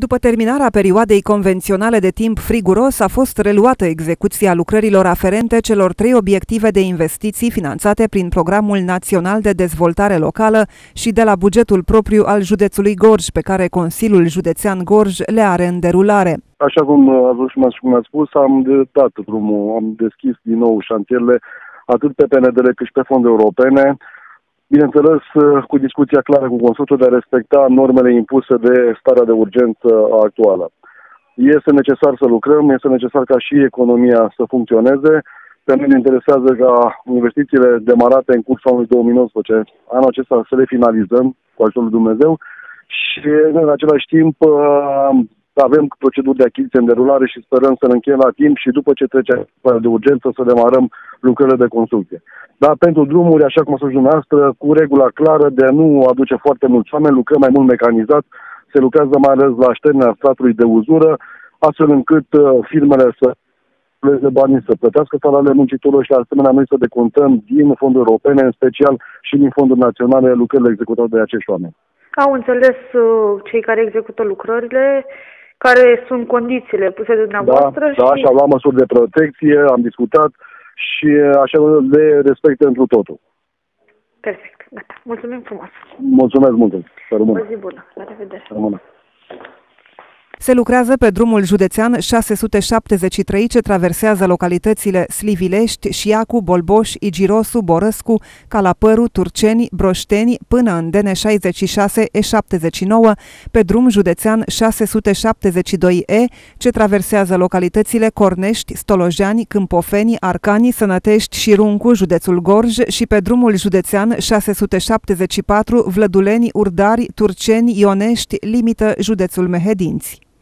După terminarea perioadei convenționale de timp friguros, a fost reluată execuția lucrărilor aferente celor 3 obiective de investiții finanțate prin Programul Național de Dezvoltare Locală și de la bugetul propriu al județului Gorj, pe care Consiliul Județean Gorj le are în derulare. Așa cum ați spus, am dat drumul, am deschis din nou șantierele atât pe PNDL cât și pe fonduri europene. Bineînțeles, cu discuția clară cu constructorul de a respecta normele impuse de starea de urgență actuală. Este necesar să lucrăm, este necesar ca și economia să funcționeze. Pe noi ne interesează ca investițiile demarate în cursul anului 2019, anul acesta, să le finalizăm cu ajutorul lui Dumnezeu și în același timp avem proceduri de achiziție în derulare și sperăm să ne încheiem la timp și după ce trece de urgență să demarăm lucrările de construcție. Dar pentru drumuri, așa cum a spus dumneavoastră, cu regula clară de a nu aduce foarte mulți oameni, lucrăm mai mult mecanizat, se lucrează mai ales la șternerea stratului de uzură, astfel încât firmele să pleze banii, să plătească salariile muncitorilor și de asemenea noi să decontăm din fonduri europene, în special și din fonduri naționale, lucrările executate de acești oameni. Au înțeles cei care execută lucrările care sunt condițiile puse de dumneavoastră? Da, și am luat măsuri de protecție, am discutat și așa le respectă întru totul. Perfect, gata. Mulțumim frumos. Mulțumesc mult. Să rămână. O zi bună. La revedere. Să rămână. Se lucrează pe drumul județean 673 ce traversează localitățile Slivilești, Șiacu, Bolboș, Igirosu, Borăscu, Calapăru, Turceni, Broșteni până în DN66 E79, pe drum județean 672E ce traversează localitățile Cornești, Stolojani, Câmpofeni, Arcani, Sănătești și Runcu, județul Gorj și pe drumul județean 674 Vlăduleni, Urdari, Turceni, Ionești, limită județul Mehedinți.